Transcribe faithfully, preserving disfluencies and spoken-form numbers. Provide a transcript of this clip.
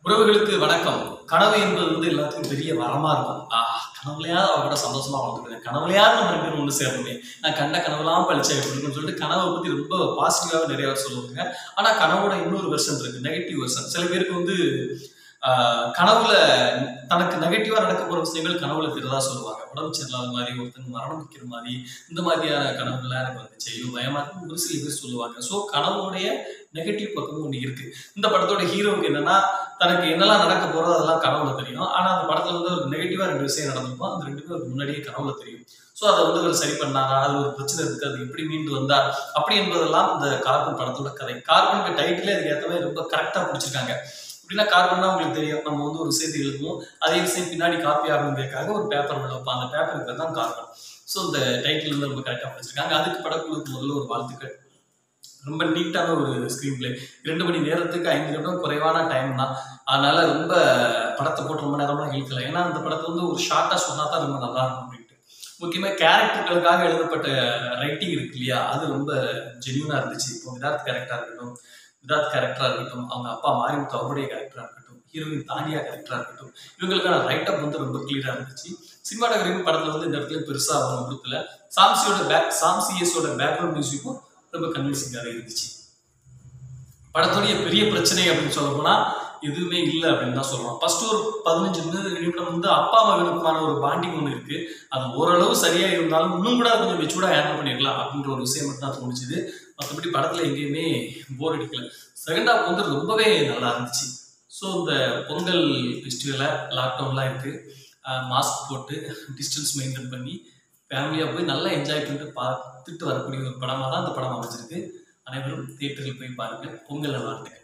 உறவுகளுக்கு வணக்கம். கனவு என்பது வந்து எல்லாத்துக்கும் பெரிய வரமா இருக்கும். ஆ கனவுலயாவது அவ கூட சந்தோஷமா வாழ்ந்துக்கிறேன். கனவுலயாவது நம்ம ரெண்டு பேரும் ஒண்ணு சேரணுமே. நான் கண்ட கனவெல்லாம் பழிச்சா எப்படி இருக்கும்னு சொல்லிட்டு கனவை பத்தி ரொம்ப பாசிட்டிவாவே நிறைய பேர் சொல்லுவாங்க. ஆனா கனவோட இன்னொரு வெர்ஷன் இருக்கு. Negative version. சில பேருக்கு வந்து ஆ கனவுல தனக்கு நெகட்டிவா நடக்க போற விஷயங்கள் கனவுல தெரிறதா சொல்லுவாங்க. உடம்பு சரியில்லாத மாதிரி, ஒருத்தங்க மரணம் நிக்கிற மாதிரி, இந்த மாதிரியான கனவுகள்லாம் எனக்கு வந்துச்சு. ஐயோ பயமா இருக்குன்னு ஒரு சில பேர் சொல்லுவாங்க. ஸோ கனவுடைய நெகட்டிவ் பக்கமும் ஒண்ணு இருக்கு. இந்த படத்தோட ஹீரோவுக்கு என்னன்னா, தனக்கு என்னெல்லாம் நடக்க போறதோ அதெல்லாம் கனவுல தெரியும். ஆனா அந்த படத்துல வந்து ஒரு நெகட்டிவா ரெண்டு விஷயம் நடந்திருக்கும். அந்த ரெண்டுமே அவருக்கு முன்னாடியே கனவுல தெரியும். ஸோ அதை வந்து அவர் சரி பண்ணாரா? அது ஒரு பிரச்சனை இருக்கு. அது எப்படி மீண்டு வந்தார்? அப்படி என்பதெல்லாம் இந்த கார்பன் படத்தோட கதை. கார்பனுக்கு டைட்டிலே அதுக்கு ஏற்ற மாதிரி ரொம்ப கரெக்டா பிடிச்சிருக்காங்க. எப்படின்னா கார்பன்னா உங்களுக்கு தெரியும். நம்ம வந்து ஒரு விஷயத்தை எழுதுவோம். அதே விஷயம் பின்னாடி காப்பி ஆகணுங்கிறதுக்காக ஒரு பேப்பர் உள்ள வைப்போம். அந்த பேப்பருக்கு பேர் தான் கார்பன். ஸோ இந்த டைட்டில் வந்து ரொம்ப கரெக்டா பிடிச்சிருக்காங்க. அதுக்கு படக்குழுக்கு முதல்ல ஒரு வாழ்த்துக்கள். ரொம்ப நீட்டான ஒரு ஸ்கிரீன் பிளே. ரெண்டு மணி நேரத்துக்கு ஐந்து நிமிடம் குறைவான டைம் தான். அதனால ரொம்ப படத்தை போட்டு ரொம்ப நேரம்லாம் இழுக்கல. ஏன்னா அந்த படத்தை வந்து ஒரு ஷார்ட்டா சொன்னா தான் ரொம்ப நல்லா இருக்கும் அப்படின்ட்டு. முக்கியமா கேரக்டர்களுக்காக எழுதப்பட்ட ரைட்டிங் இருக்கு இல்லையா? அது ரொம்ப ஜென்யூனா இருந்துச்சு. இப்போ விதார்த் கேரக்டரா இருக்கட்டும், விதார்த் கேரக்டரா இருக்கட்டும், அவங்க அப்பா மாரிமுத்து அவருடைய கேரக்டரா இருக்கட்டும், ஹீரோயின் தானியா கேரக்டரா இருக்கட்டும், இவங்களுக்கான ரைட்டப் வந்து ரொம்ப கிளியரா இருந்துச்சு. சினிமாட்டோகிராஃபி படத்துல வந்து இந்த இடத்துல பெருசா அவங்க கொடுத்துல. சாம்சியோட பேக் சாம்சிஎஸோட பேக்ரவுண்ட் மியூசிக்கும் ரொம்ப கன்வின்சிங்காக இருந்துச்சு. படத்துடைய பெரிய பிரச்சனை அப்படின்னு சொல்ல போனா எதுவுமே இல்லை அப்படின்னு தான் சொல்லலாம். ஃபர்ஸ்ட் ஒரு பதினஞ்சு நிமிடம் வந்து அப்பா மகனுக்குமான ஒரு பாண்டிங் ஒன்று இருக்கு. அது ஓரளவு சரியா இருந்தாலும் இன்னும் கூட கொஞ்சம் மெச்சூர்டா ஹேண்டில் பண்ணிருக்கலாம் அப்படின்ற ஒரு விஷயம் மட்டும் தான் தோணுச்சுது. மற்றபடி படத்துல எங்கேயுமே போர் அடிக்கல. செகண்ட் ஹாஃப் வந்து ரொம்பவே நல்லா இருந்துச்சு. ஸோ இந்த பொங்கல் ஃபெஸ்டிவலை லாக்டவுன்லாம் இருக்கு. மாஸ்க் போட்டு டிஸ்டன்ஸ் மெயின்டைன் பண்ணி ஃபேமிலியாக போய் நல்லா என்ஜாய் பண்ணிட்டு பார்த்துட்டு வரக்கூடிய ஒரு படமாக தான் அந்த படம் அமைஞ்சிருக்கு. அனைவரும் தியேட்டரில் போய் பாருங்கள். பொங்கல் வாழ்த்துக்கள்.